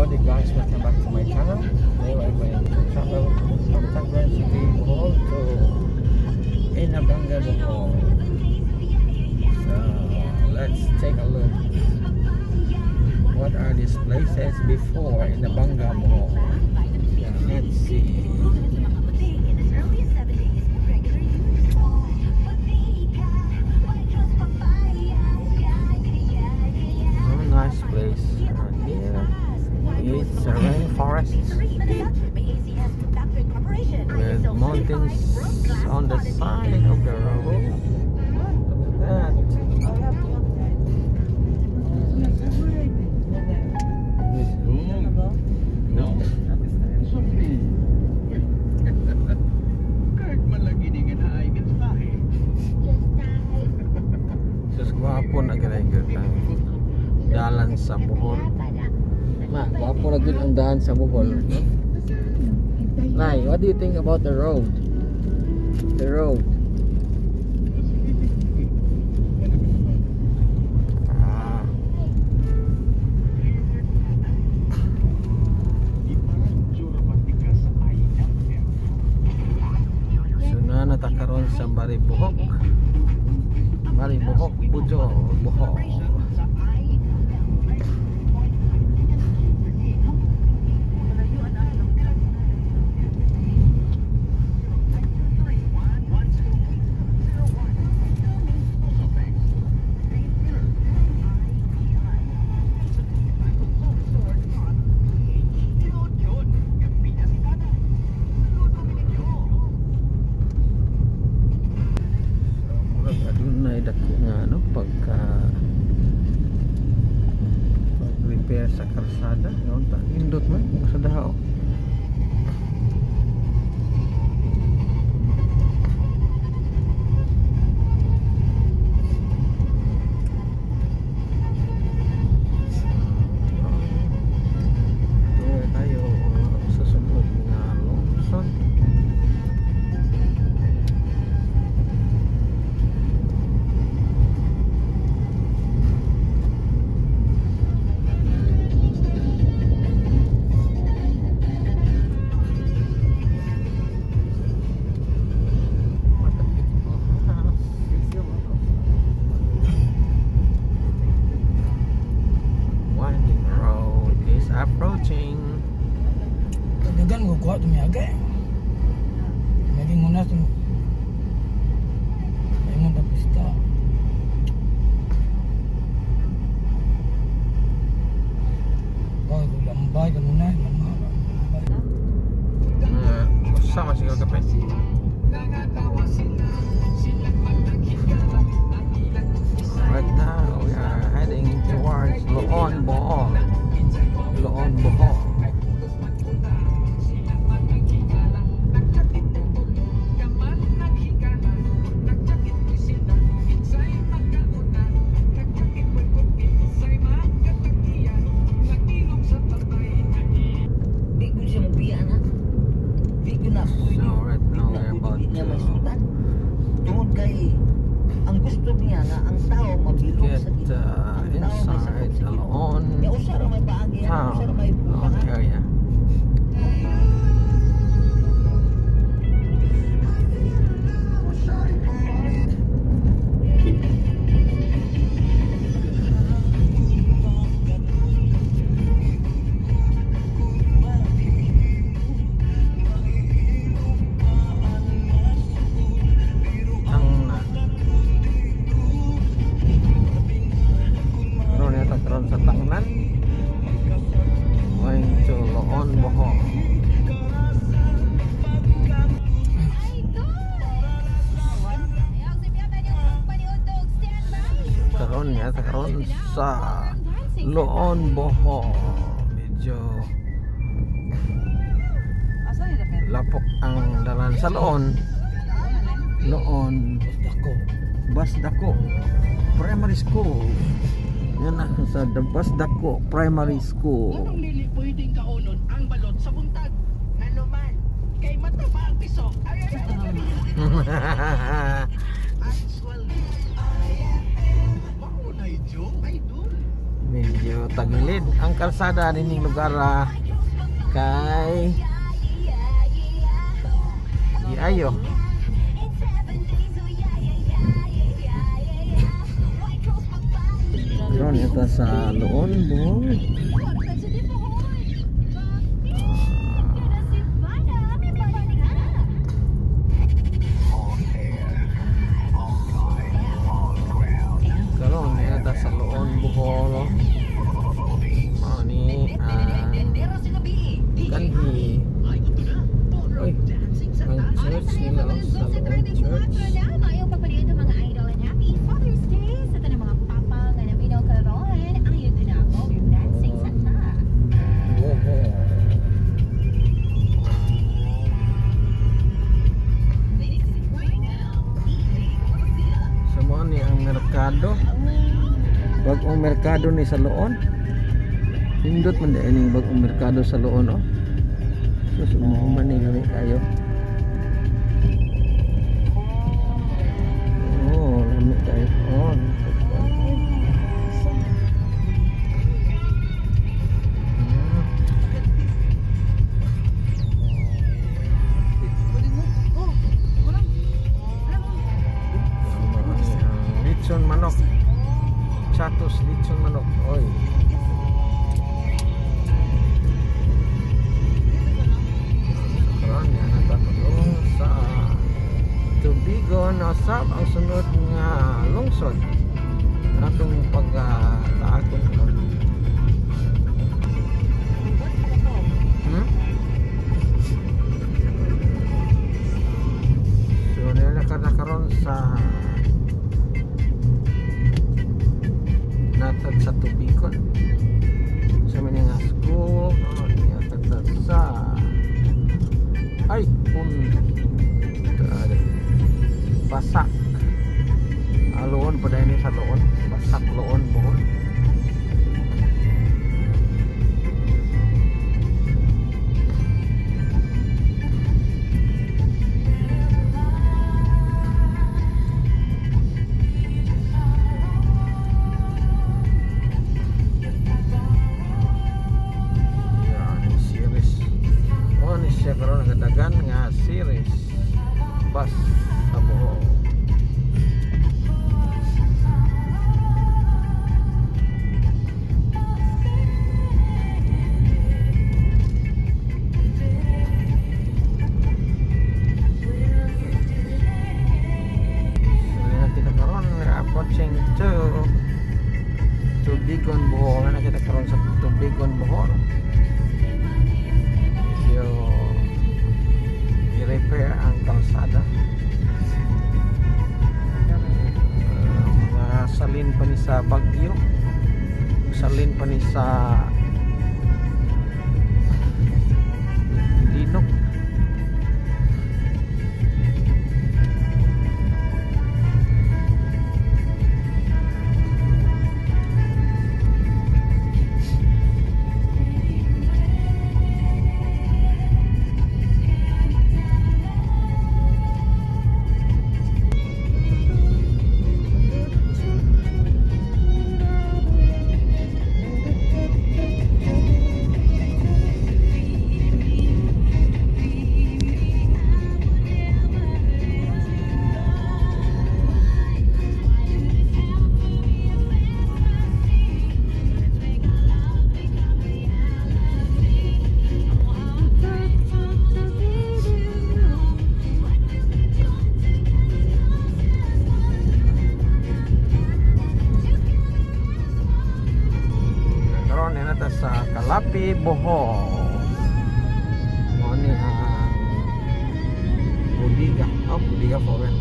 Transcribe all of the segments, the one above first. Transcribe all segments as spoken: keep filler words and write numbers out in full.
everybody guys, welcome back to my channel. Today we're going to travel from Tacloban City, Bohol to Inabanga, Bohol. So let's take a look. What are these places before Inabanga, Bohol? Yeah, let's see. Nice place around here. It's a rainforest with mountains on the side of the road. Look at that. Sus gwapo na ganayon dalan sa Bohol. Ma, gwapo na gud ang daan sa Bohol. Nay, what do you think about the road? The road. Ah. So na natakaron sa Baribohok. Baribohok, Bujo, Bohol. Dako nga no pagka pag repair sa kalsada ngayon ta indot man sa dahaw. Approaching. Dagan go kuat mi aga. Lagi muna tu. May muna pista. Kau tu lambai kan muna, lambai. Nah, sama sih kalau kape. Right now we are heading towards Loon, Bohol. Loon, Bohol. So right now we're about to get uh, inside the Loon town, Loon area. Sa Tangnan going to Loon, Bohol. Karon ya, karon sa Loon, Bohol. Medyo lapok ang dalan sa Loon. Loon Basdako. Basdako Primary School. Yan na sa Basdako Primary School. Anong dili pwedeng kaunon ang balot sa buntag? Ngano man? Kay mataba ang piso. Ay ay ay. Actually, I am. Bako na idyo, idol. Medyo tagilid ang kalsada nining lugar ah, kay Giayo. Karon ito sa Loon Bohol. Karon ito sa Loon Bohol. Mao ni ang kanhi. Oy, ang church nila oh, sa Loon Church. Mayong pagpaliod ng mga idol and happy Father's Day sa tanang mga papa nga naminaw karon ayon din ako yung dancing sa ta. Oho. Sa mo ni ang merkado. Bagong merkado ni sa Loon. Hindot man din ang bagong merkado sa Loon oh. Susumo man ni kami kayo. Oh, lamig kayo. Oh, Litson manok. Chatos litson manok. Oy. Karon yan natatulong sa Tubigon usab ang sunod nga lungsod atong pagtaakon uh, hmm? So nila karon sa natad sa Tubigon sa mga school oh, natad sa ay pun Basak Loon pada ini sa Loon Basak Loon Bohol. Karon nagdagan nga series bus sa Bohol. So kita karon approaching to Tubigon Bohol na kita karon sa Tubigon Bohol. I-repair ang kalsada. Uh, mga salin pa ni sa Bagyo, salin pa ni sa Dinok. Sa Kalapi Bohol mo ni ang Budiga oh Budiga Forest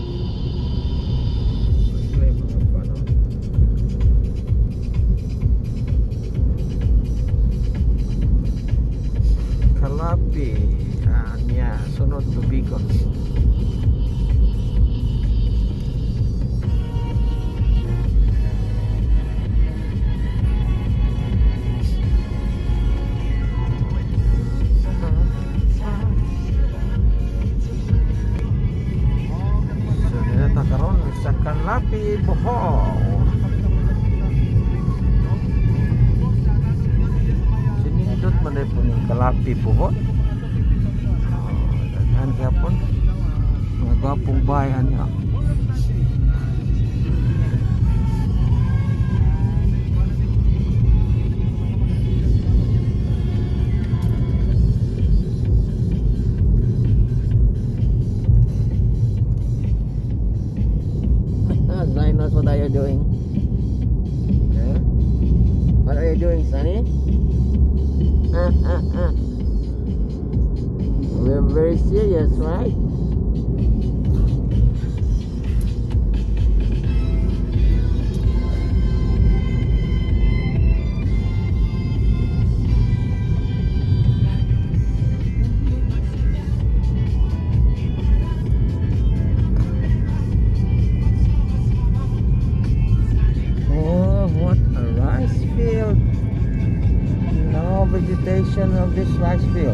Kalapi ah, niya sunod Tubigon. Sa Kalapi Bohol. Kalapi Bohol. Daghan gyapon mga gwapong bayan niya. Linus, what are you doing? Yeah? What are you doing, Sonny? Ah, ah, ah. We're very serious, right? Vegetation of this rice field.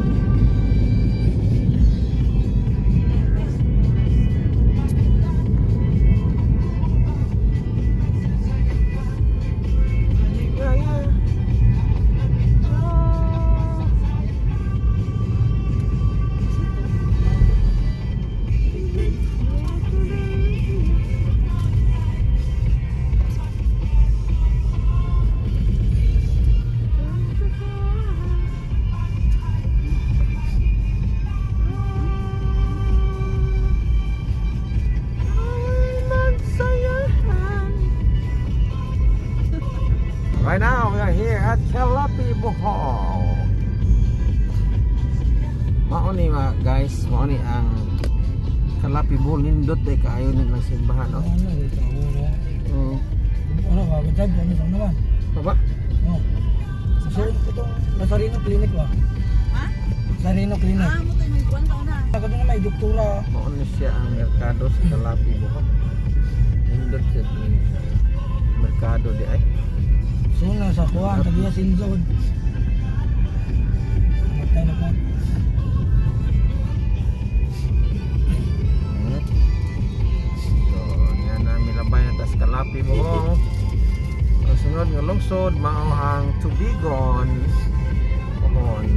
Right now we are here at Kalapi Bohol. Mao ni mga guys, mao ni ang Kalapi Bohol, nindot day kaayo ng simbahan, no? Ano ito? Mm. Ano ba? Gagad ano sa naman? Baba? Oh. Sa sir ito Nazareno Clinic ba? Ha? Nazareno Clinic. Ah, mo tayo may kuwan ka na. Ako na may doktora. Mao ni siya ang merkado sa Kalapi Bohol. Nindot siya ni merkado di ay. Suna sa kuwan, tagiya sinzod. Matay na po. So, yan namin labay na tas Kalapi Bohol. Ang sunod nga lungsod, mao ang Tubigon Bohol.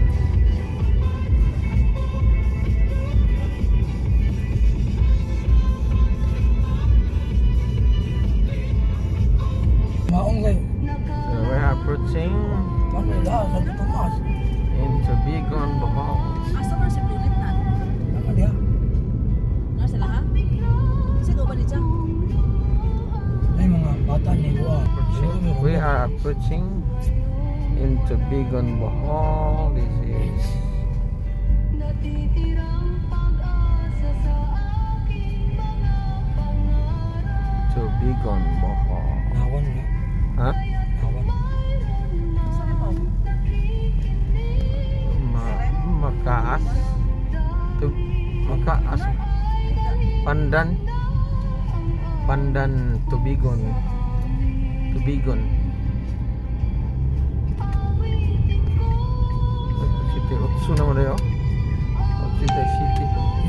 Maong kayo. So we're approaching Ano da? Santo Tomas. in Tubigon Bohol. Asa man si Pilit na? Ano dia? Nga sila ha? Kasi ko ba ni Chang? Ay mga bata niya ko. We are approaching in Tubigon Bohol. This is Tubigon Bohol. Nawan nga. Ha? Nawan. Asa na po? Ma Makaas. Tu Makaas. Pandan. Pandan Tubigon. Tubigon. City Otsu naman dayo. Otsu City.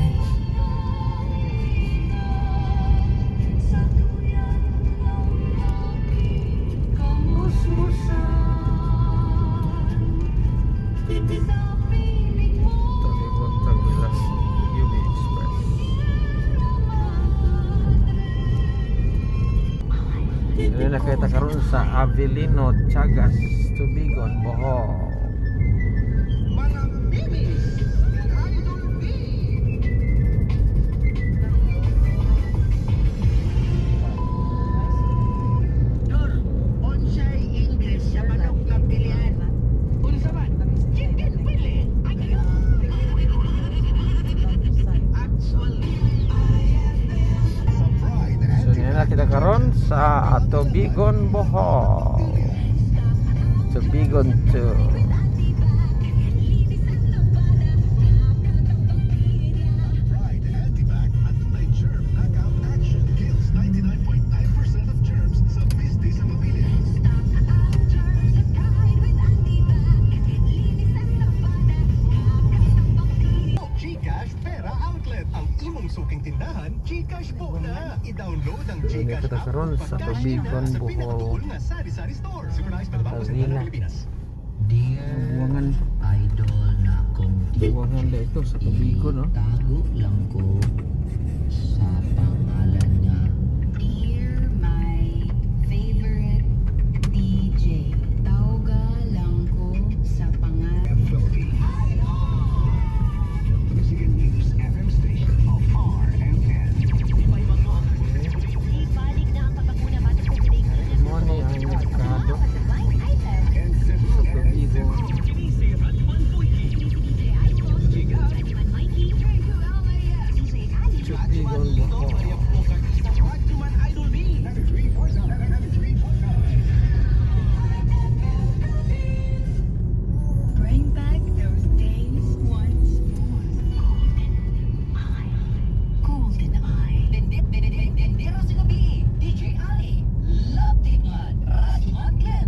Tubigon Tagbilas U B Express. Ini na kita karon sa Avelino Chagas, Tubigon Bohol. Mga bimis, Idol B. Dor, onsay English sa manok nga pilihan. Unsa man? Chicken pili. Actually, So ini na kita karon sa Tubigon Bohol. Tubigon two. Pride Antibac anti-germ knockout action kills ninety-nine point nine percent of germs sa business sa pamilya. GCash Pera Outlet, ang imong suking tindahan, GCash po na. I-download ang Ini GCash kita app karon ug sa pag-cash Tubigon na sa Bohol. pinakaduol nga sari-sari store. Synchronized by the Bangko Sentral Avila. ng Pilipinas. Dear idol na kong Buwangan na ito sa Tubigon, no? tago lang ko sa pangalan niya. Dear my favorite D J, tawga lang ko sa pangalan. Michigan News F M station of R M N. Ibalik na ang pagpapuna batang COVID-nineteen. Money ang merkado Blind item. And Central sa Tubigon. Anyone Mikey. D J Ali. Tubigon, Bohol. ninety-three point nine, ninety-three point nine. Bring back those days once more. Golden Eye. Dendero sa gabi, D J Ali, Love Tingad, Radman Glenn.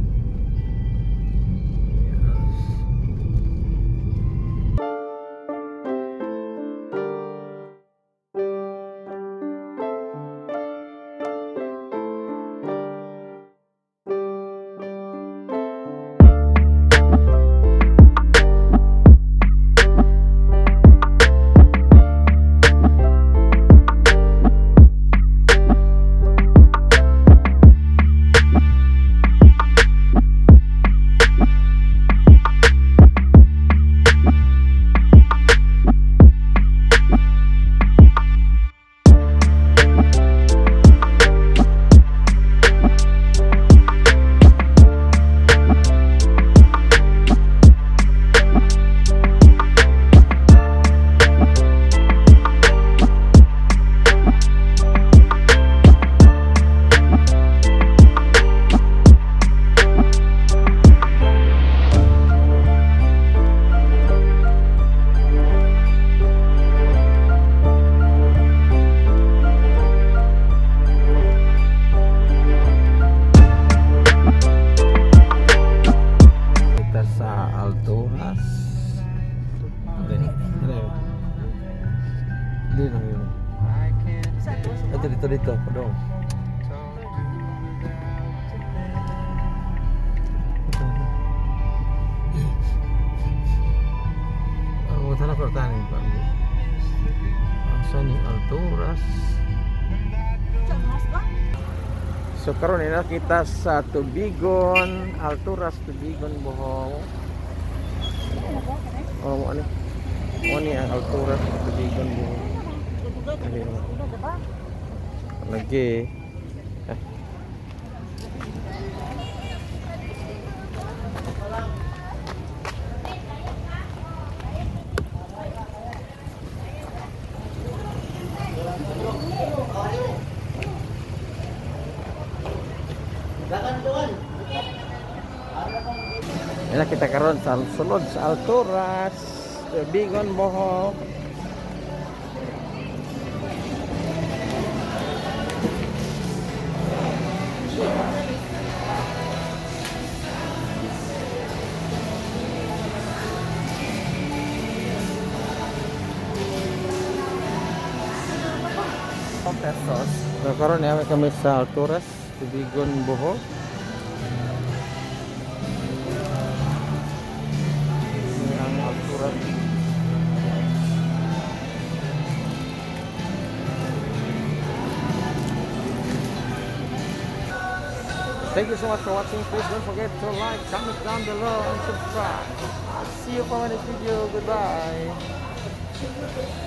Kita sa Alturas. Dali. Dali. Dali lang yun. Ito, dito, dito. Padong. Ang utang na pertahanin pa. Asa ni Alturas. So karon ina kita sa Tubigon, Alturas, Tubigon, Bohol. Oh, mo ani. Mo ni ang Alturas, Tubigon, Bohol. Ayun. Lagi. Eh. Ina kita karon sa sulod sa Alturas, Tubigon, Bohol. Pesos. So karon ya kami sa Alturas, Tubigon, Bohol. Ini ang Alturas. Thank you so much for watching. Please don't forget to like, comment down below, and subscribe. See you for my next video. Goodbye.